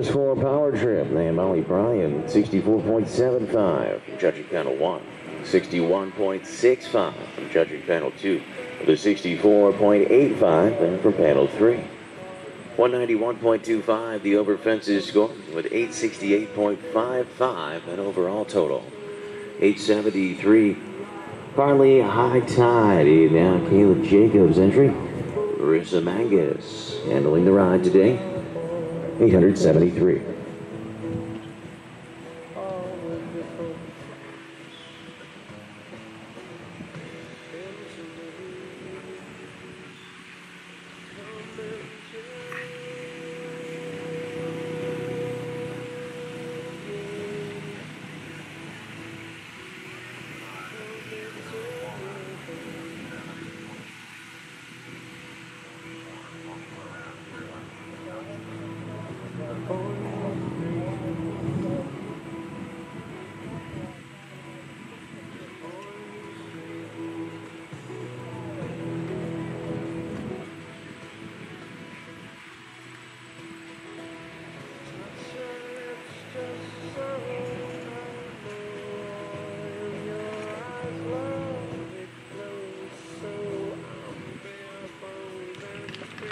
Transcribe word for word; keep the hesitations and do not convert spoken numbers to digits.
Scores for Power Trip and Molly Bryan, sixty-four point seven five from judging panel one, sixty-one point six five from judging panel two, the sixty-four point eight five and from panel three. one ninety-one point two five the over fences score with eight sixty-eight point five five an overall total. eight seventy-three Farnley High Tide. Now Caleb Jacobs' entry. Marissa Mangas handling the ride today. eight seventy-three.